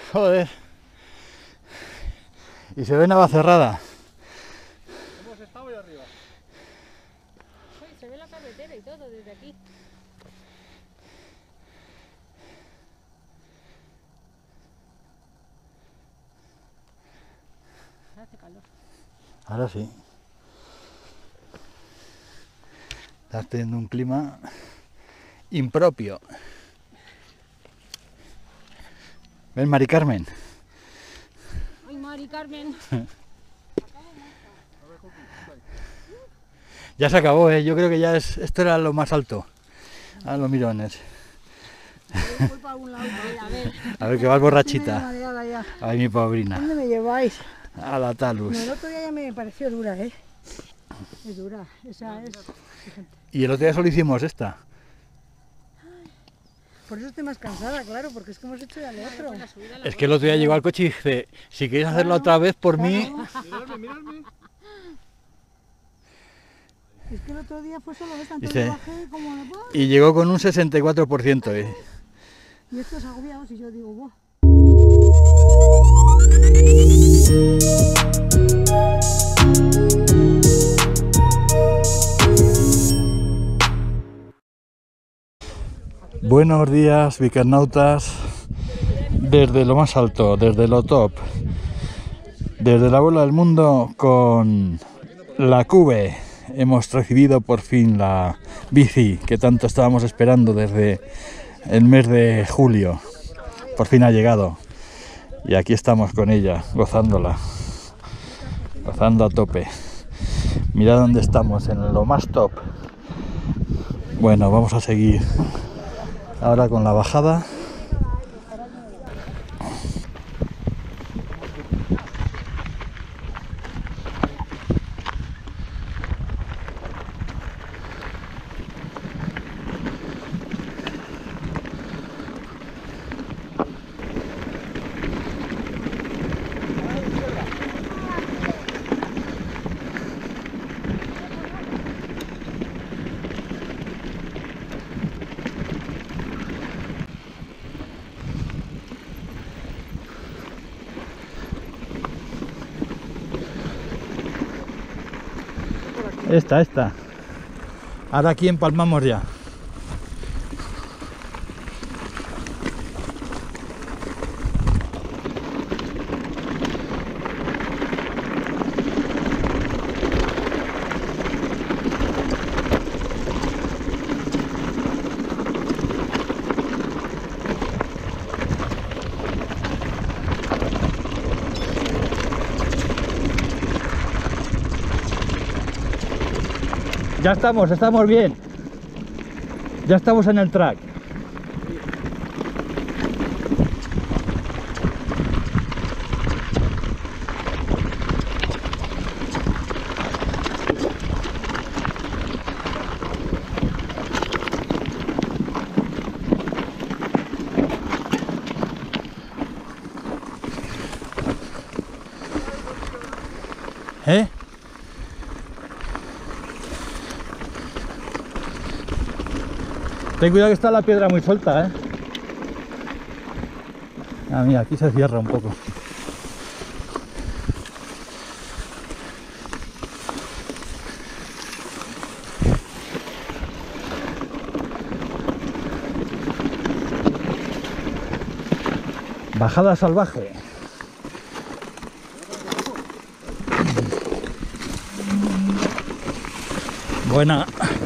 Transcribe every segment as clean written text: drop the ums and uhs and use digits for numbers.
Joder. Y se ve Navacerrada. ¿Hemos estado ahí arriba? Sí, se ve la carretera y todo desde aquí. Hace calor. Ahora sí. Estás teniendo un clima impropio. ¿Ven, Mari Carmen? Ay, Mari Carmen. Ya se acabó, ¿eh? Yo creo que ya esto era lo más alto. Ahora lo miro en ese. Voy para algún lado, a ver. A ver, que vas borrachita. Mareada ya. Ay, mi pobrina. ¿Dónde me lleváis? A la Talus. No, el otro día ya me pareció dura, ¿eh? Es dura, esa es... Y el otro día solo hicimos esta. Por eso estoy más cansada, claro, porque es que hemos hecho ya lo otro. Es que el otro día llegó al coche y dije, si queréis hacerlo otra vez por mí... Miradme. Es que el otro día fue solo esta, entonces Dice, bajé como... y llegó con un 64%. Y estos agobiados y yo digo, ¡buah! Buenos días, bicernautas, desde lo más alto, desde lo top, desde la bola del mundo con la Cube. Hemos recibido por fin la bici que tanto estábamos esperando desde el mes de julio. Por fin ha llegado y aquí estamos con ella, gozándola, gozando a tope. Mirad dónde estamos, en lo más top. Bueno, vamos a seguir ahora con la bajada. Esta. Ahora aquí empalmamos ya. Ya estamos bien. Ya estamos en el track. ¿Eh? Ten cuidado que está la piedra muy suelta, ¿eh? Ah, mira, aquí se cierra un poco. Bajada salvaje. Buena.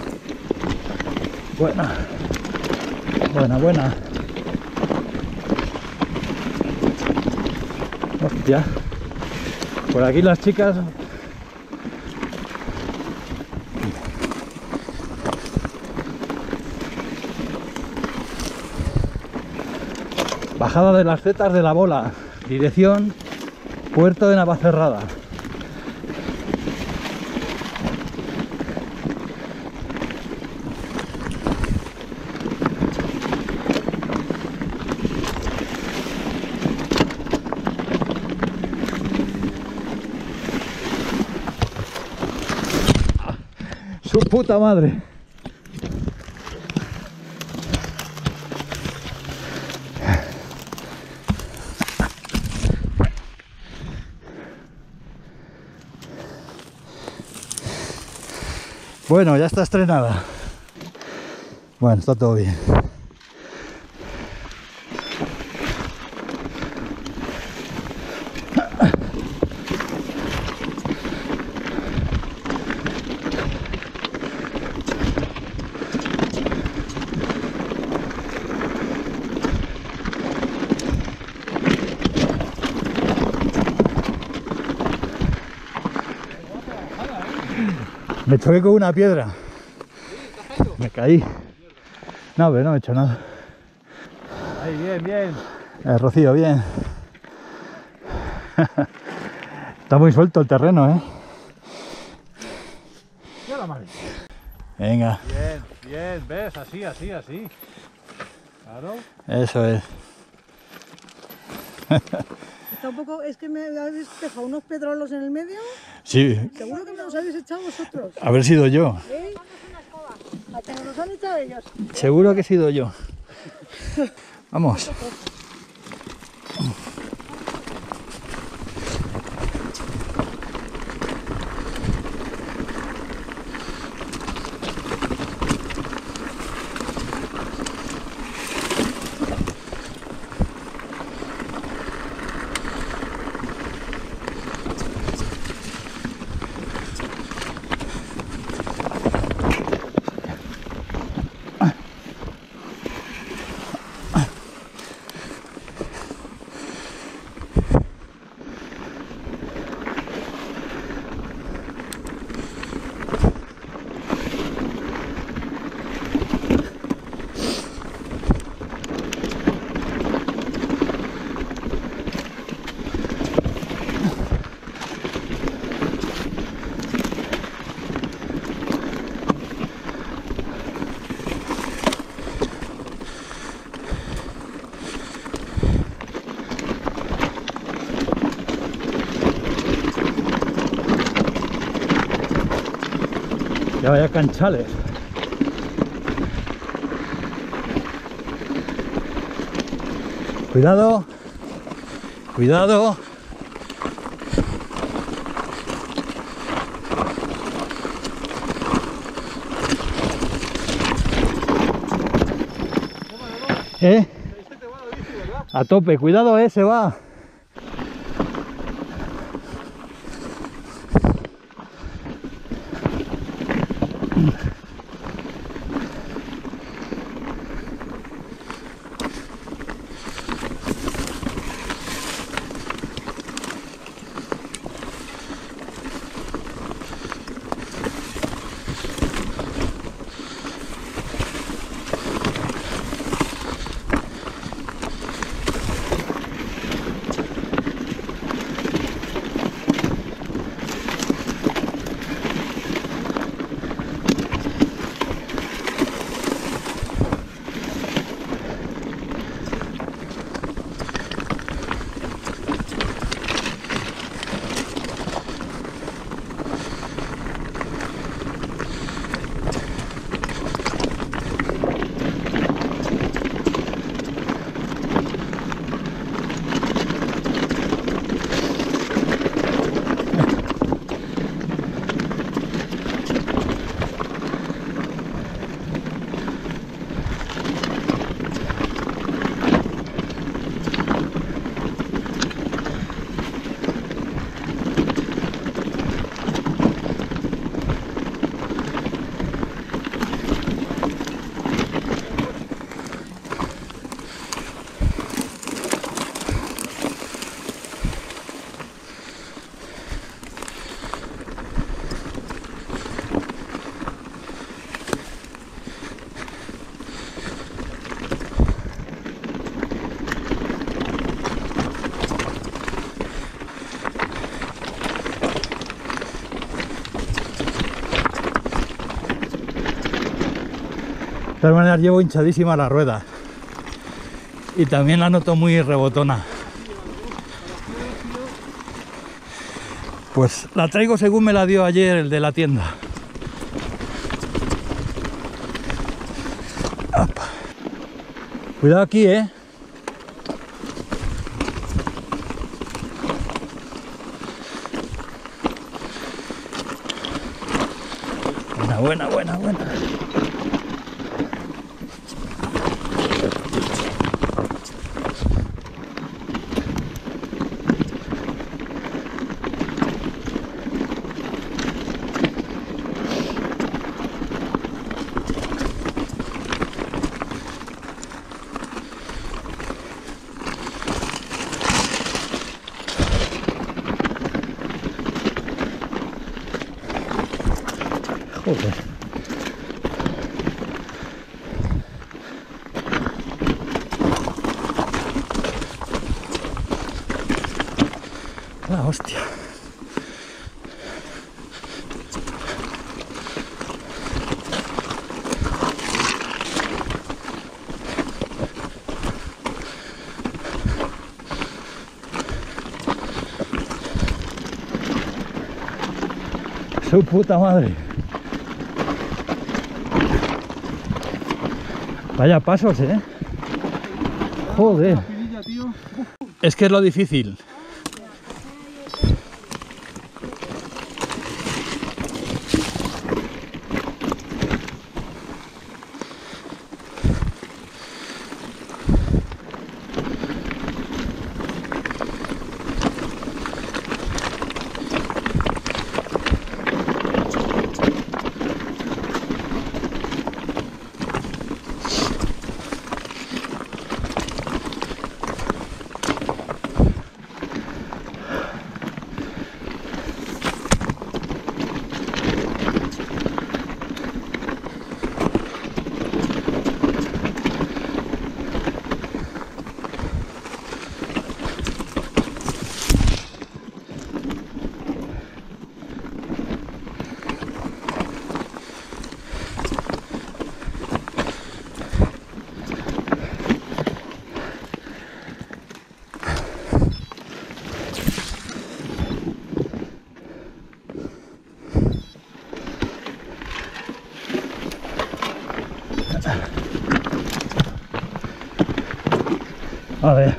Hostia. Por aquí las chicas. Bajada de las Zetas de la Bola. Dirección Puerto de Navacerrada. ¡Su puta madre! Bueno, ya está estrenada. Bueno, está todo bien. Me choqué con una piedra. Me caí. No, pero no me he hecho nada. Ahí, bien, bien. Rocío, bien. Está muy suelto el terreno, ¿eh? Ya la madre. Venga, Bien, bien, ves, así, así, así. Claro. eso es. Está un poco, es que me habéis dejado unos pedrolos en el medio. Sí, Seguro que me los habéis echado vosotros. haber sido yo. ¿Eh? ¿A que nos los han echado ellos? Seguro que he sido yo. Vamos. Ya vaya canchales. Cuidado. Cuidado. ¿Eh? A tope, cuidado, se va. De todas maneras llevo hinchadísima la rueda y también la noto muy rebotona. Pues la traigo según me la dio ayer el de la tienda. Apa. Cuidado aquí, Buena, buena, buena. Joder. La hostia. Su puta madre. Vaya pasos, joder. Es que es lo difícil. A ver.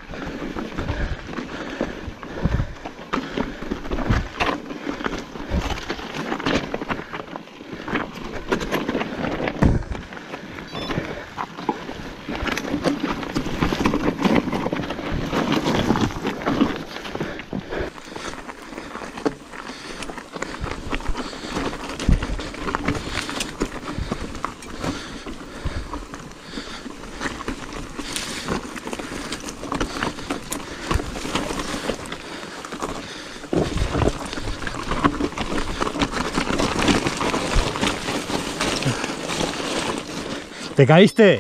¿Te caíste?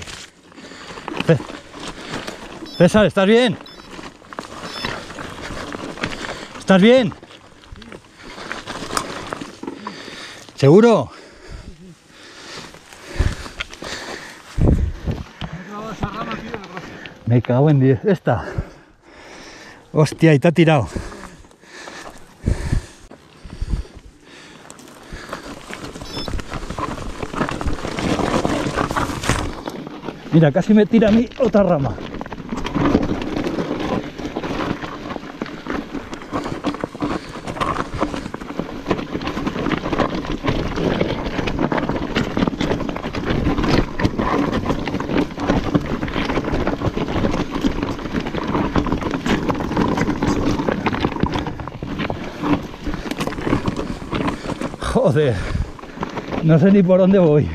César, ¿estás bien? ¿Estás bien? ¿Seguro? Me cago en 10. Esta. Hostia, y te ha tirado. Mira, casi me tira a mí otra rama. Joder, no sé ni por dónde voy.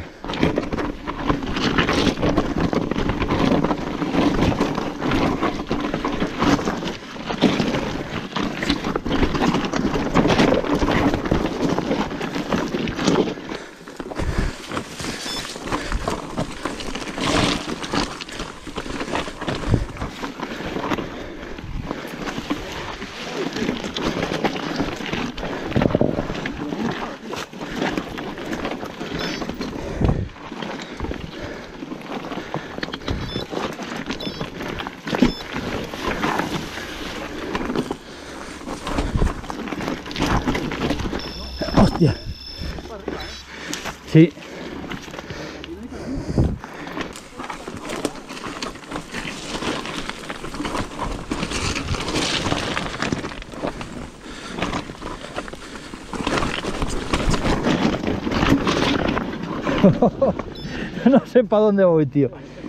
No sé para dónde voy, tío.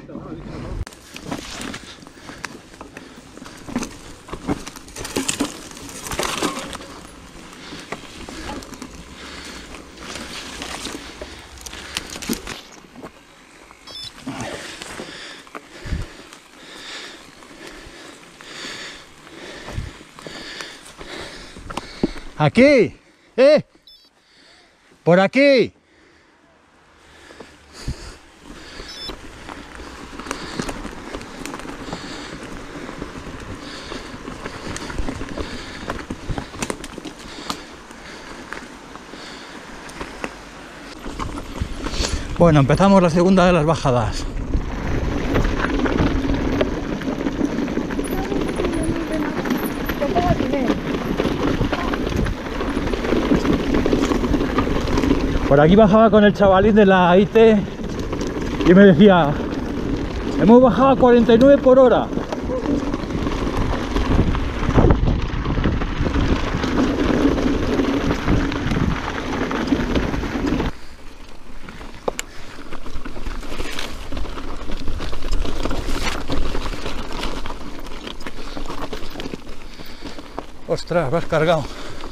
Aquí, por aquí. Bueno, empezamos la segunda de las bajadas. Por aquí bajaba con el chavalín de la IT y me decía, hemos bajado a 49 por hora. Ostras, vas cargado.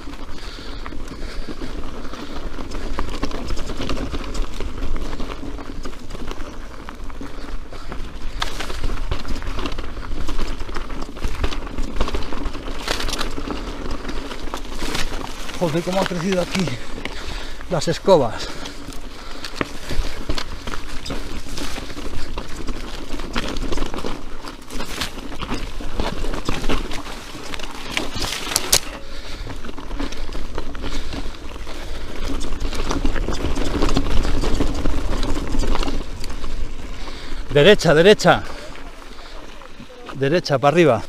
Joder, cómo han crecido aquí las escobas. Derecha, derecha. Derecha, para arriba.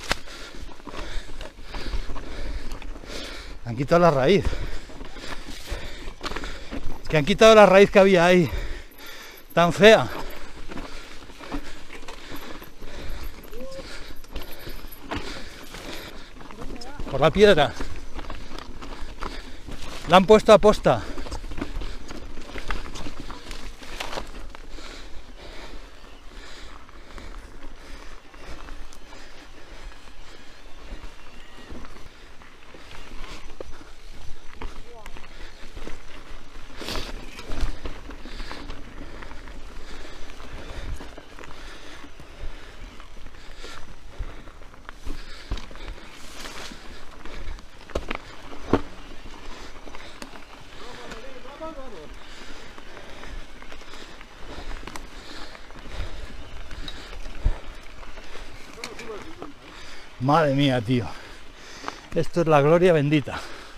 Han quitado la raíz. Que han quitado la raíz que había ahí. Tan fea. Por la piedra. La han puesto a posta. Madre mía, tío. Esto es la gloria bendita.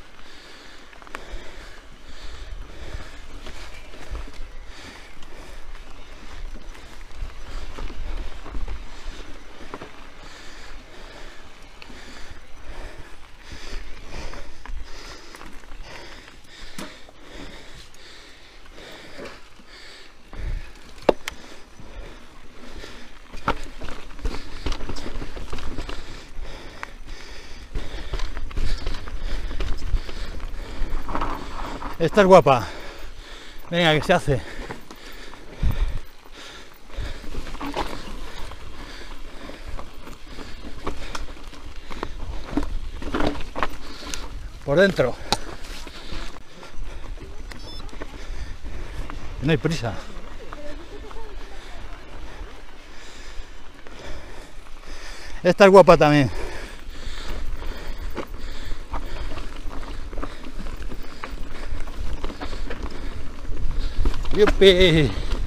Esta es guapa. Venga, que se hace. Por dentro. No hay prisa. Esta es guapa también. ¡Yupi!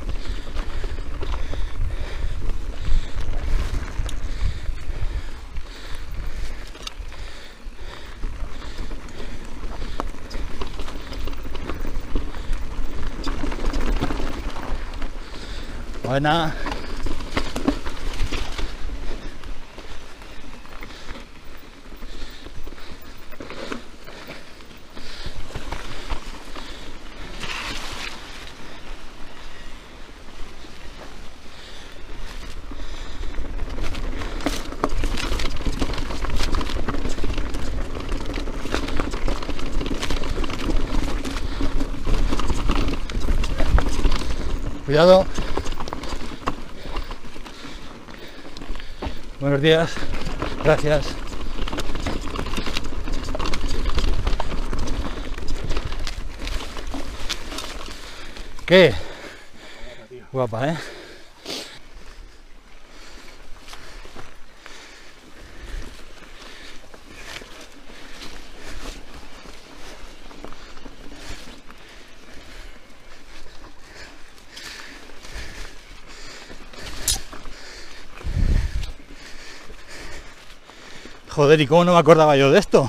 Buena. Cuidado. Buenos días. Gracias. ¿Qué? Guapa, ¿eh? Joder, ¿y cómo no me acordaba yo de esto?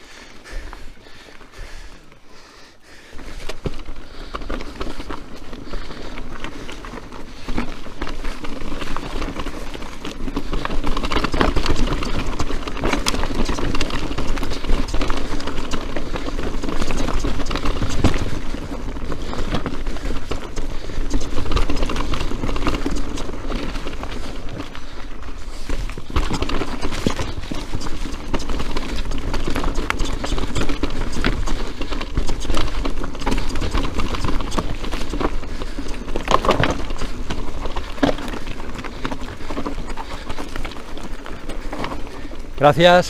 Gracias.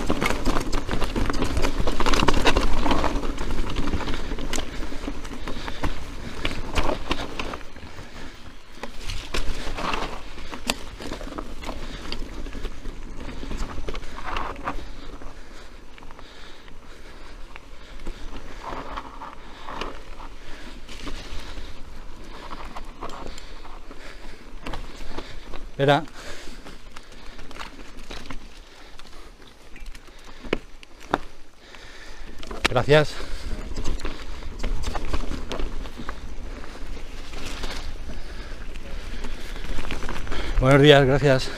Espera. Gracias. Buenos días, gracias.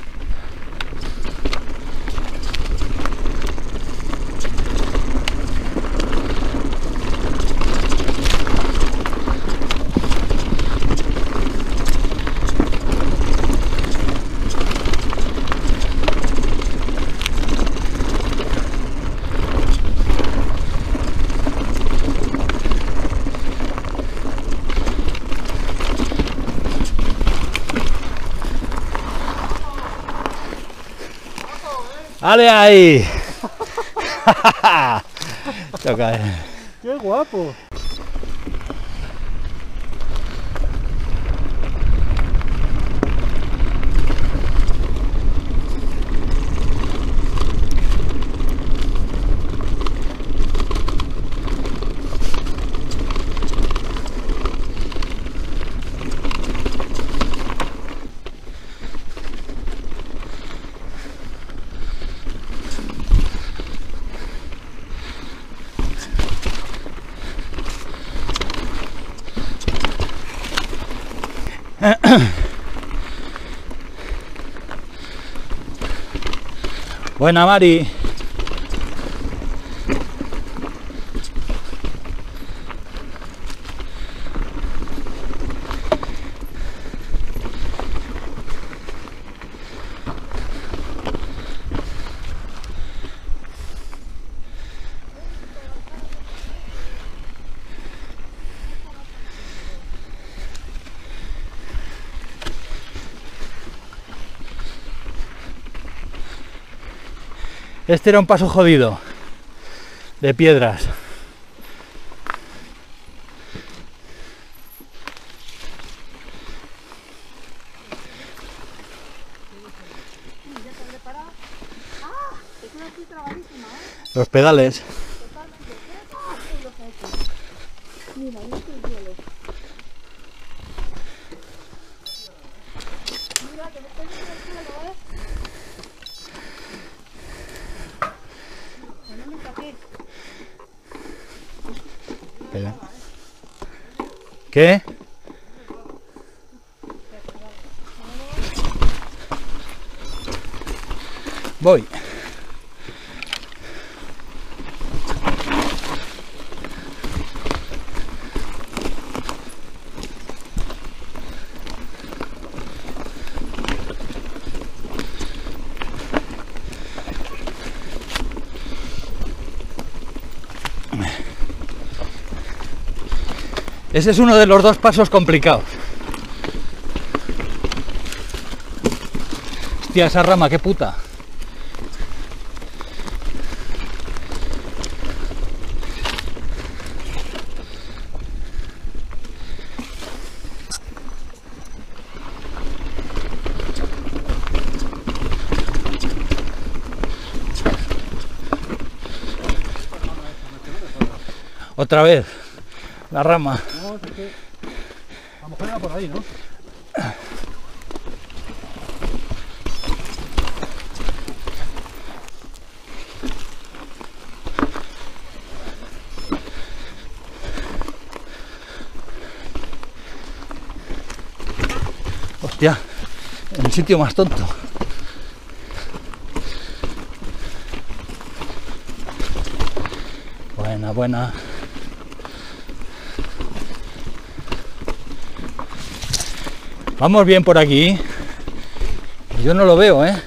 ¡Ale ahí! Toca. ¡Qué guapo! Buena, Mari. Este era un paso jodido, de piedras. Los pedales. Mira, ahí está el hielo. Mira, que me estoy viendo el suelo, ¿eh? Que no me taqué. Espera. ¿Qué? Voy. Ese es uno de los dos pasos complicados. Hostia, esa rama, qué puta. Otra vez, la rama. No, es que a lo mejor era por ahí, ¿no? Hostia, en el sitio más tonto. Buena, buena. Vamos bien por aquí. Yo no lo veo, ¿eh?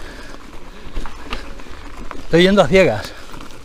Estoy yendo a ciegas.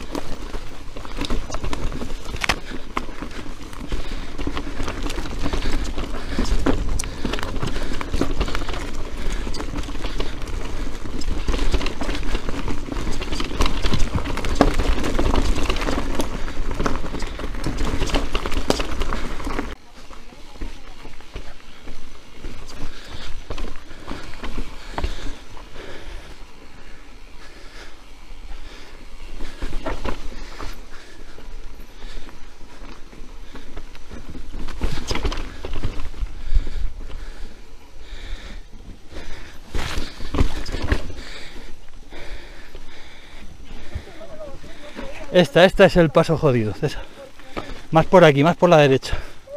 Esta es el paso jodido, César. Más por aquí, más por la derecha.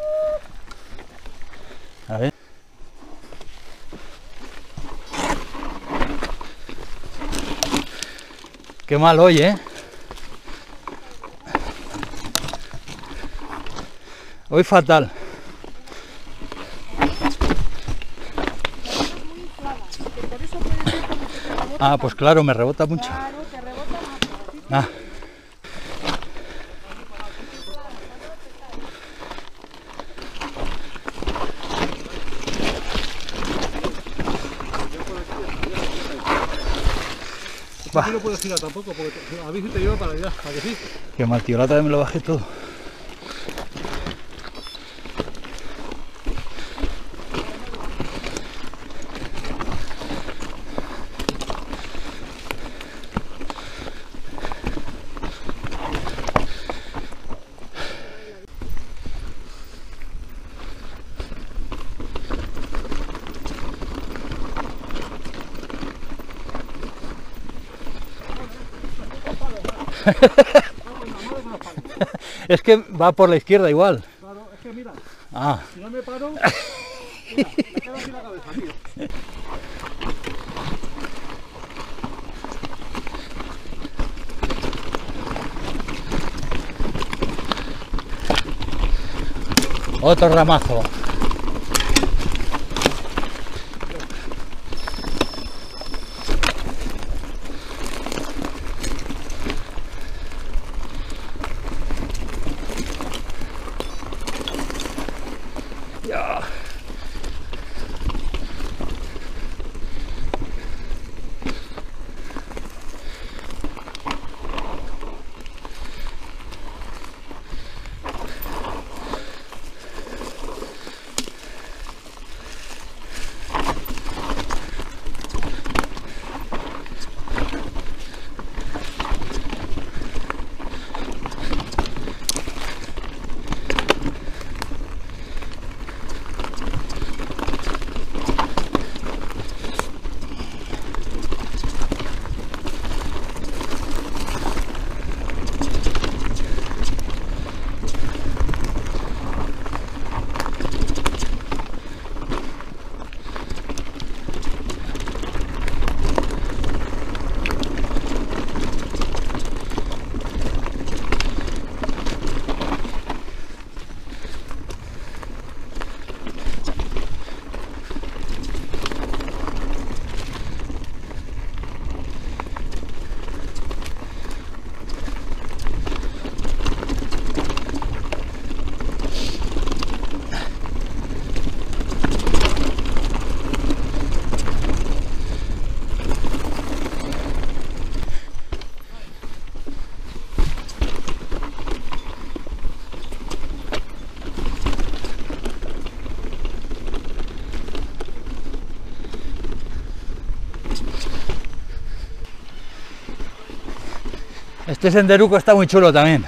A ver. Qué mal hoy, ¿eh? Hoy fatal. Ah, pues claro, me rebota mucho. Claro, te rebota más. Ah. Aquí no puedes girar tampoco, porque a mí sí te lleva para allá, ¿a que sí? Qué mal, tío, la otra vez me lo bajé todo. Es que va por la izquierda igual. Claro, es que mira, Ah, si no me paro, mira, me quedo así la cabeza, tío. otro ramazo. Ya. Este senderuco está muy chulo también.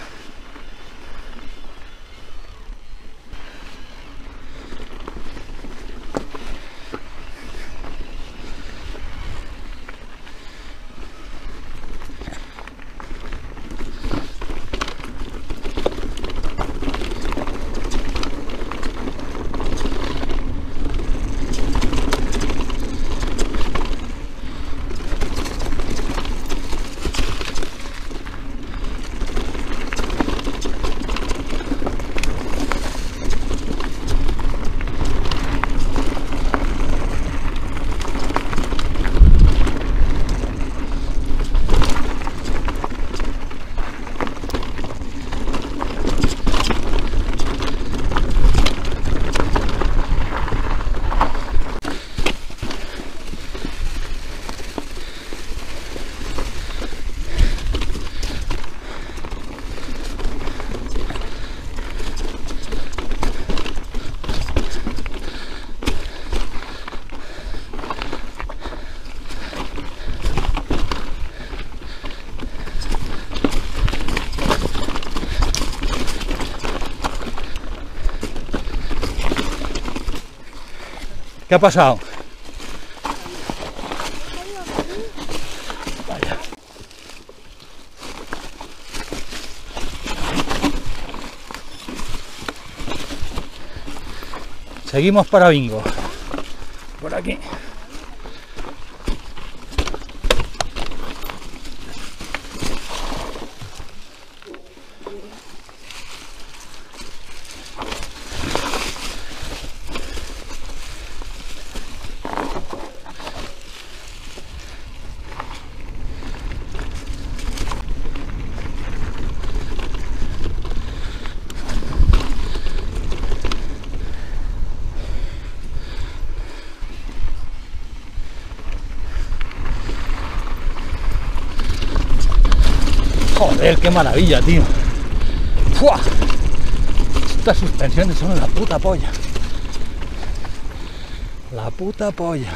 ¿Qué ha pasado? Vaya. Seguimos para Bingo. Por aquí. Joder, qué maravilla, tío. ¡Fua! Estas suspensiones son la puta polla. La puta polla.